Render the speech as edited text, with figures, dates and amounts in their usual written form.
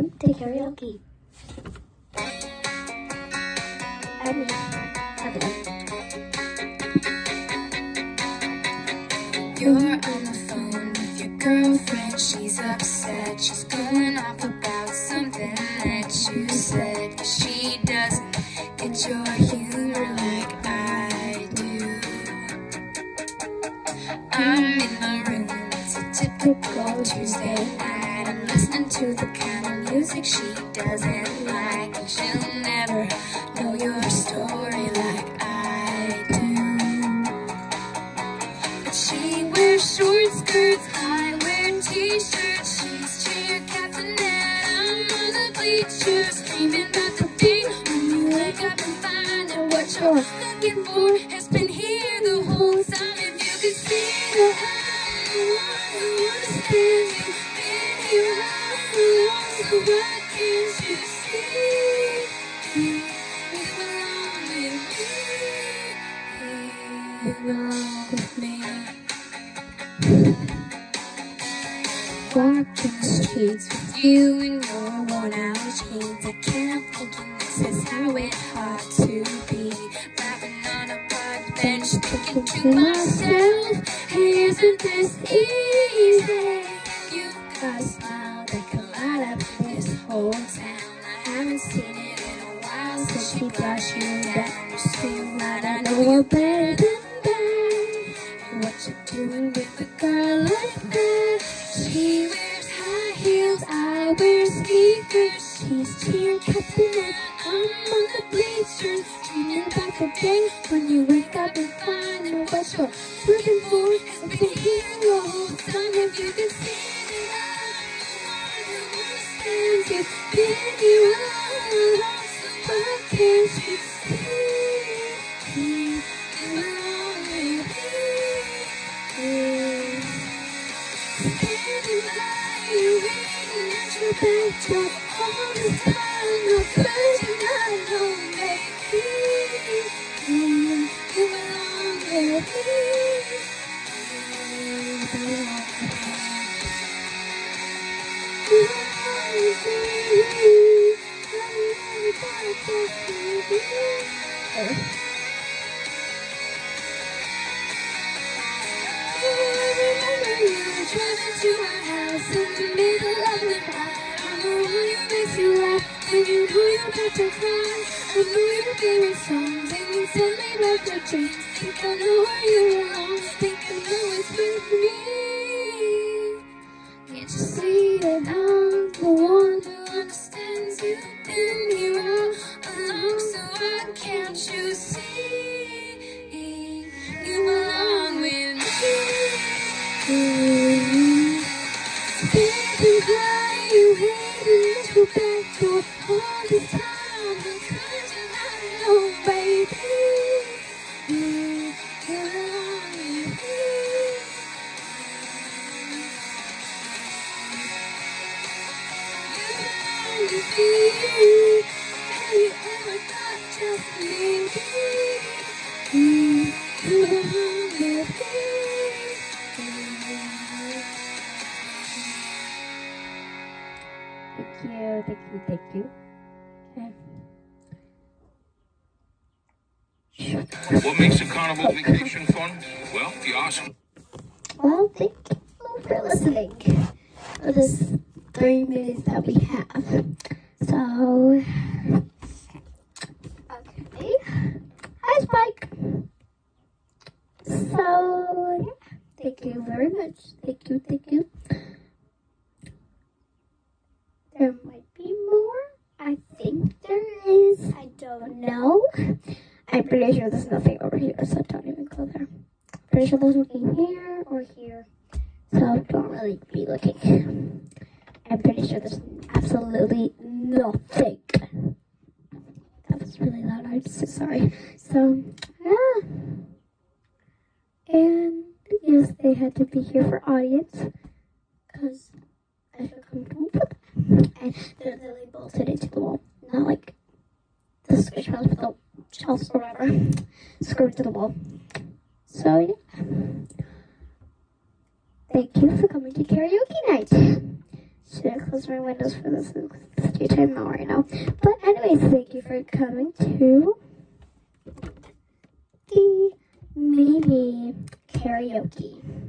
welcome to karaoke. You're on the phone with your girlfriend, she's upset. She's going off about something that you said. But she doesn't get your humor like I do. I'm in my room, it's a typical Tuesday night. I'm listening to the kind of music she doesn't like, and she'll never know your story like I do. But she wears short skirts, I wear t-shirts. She's cheer captain and I'm on the bleachers, screaming about the day when you wake up and find that what you're looking for has been here the whole time. If you could see that I'm the one who understands you, been here all along, so why can't you see? You belong with me, you belong with me. Walking the streets with you in your worn-out jeans, I can't thinking this is how it ought to be. Rapping on a park bench, thinking to myself, hey, isn't this easy? You've got a smile that can light up this whole town. I haven't seen it in a while since she brought you down. You seem like I know you're better than that. What you doing with a girl like that? She wears high heels, I wear sneakers. She's cheer captain and I'm on the bleachers, dreaming about the day when you wake up and find that what you're looking for has been here the whole time. If you could see that I'm the one who understands you, been here all along, so why can't you see? You belong with me. Standing by you, waiting at your backdrop all the time. No question I know, baby. You belong with me. You belong with me. Driving to my house in the middle of the night. I know you makes you laugh, and you know you got to cry. I know your favorite songs, and you tell me about your dreams. Think I know where you belong, think I know it's with me. Can't you see that I'm the one who understands you? Been here all along, so why can't you see? You belong with me. Standing by you, waiting at your back door all the time. Because I know, baby, you belong with me. You belong with me. Have you ever thought just maybe you belong with me? Thank you. Okay. What makes a carnival vacation fun? Well, the awesome. Well, thank you for listening for this 3 minutes that we have. So, okay. Hi, Spike. So, yeah. Thank you very much. Thank you. There might be more. I think there is. I don't know. I'm pretty sure there's nothing over here, so don't even go there. Pretty sure there's nothing here or here, so don't really be looking. I'm pretty sure there's absolutely nothing. That was really loud. I'm so sorry. So, yeah. And yes, they had to be here for audience because I feel comfortable with them. And they're literally bolted into the wall. Not like the squish house with the shelves or whatever. Screwed to the wall. So, yeah. Thank you for coming to karaoke night. Should I close my windows for this? It's daytime now right now. But anyways, thank you for coming to the mini karaoke.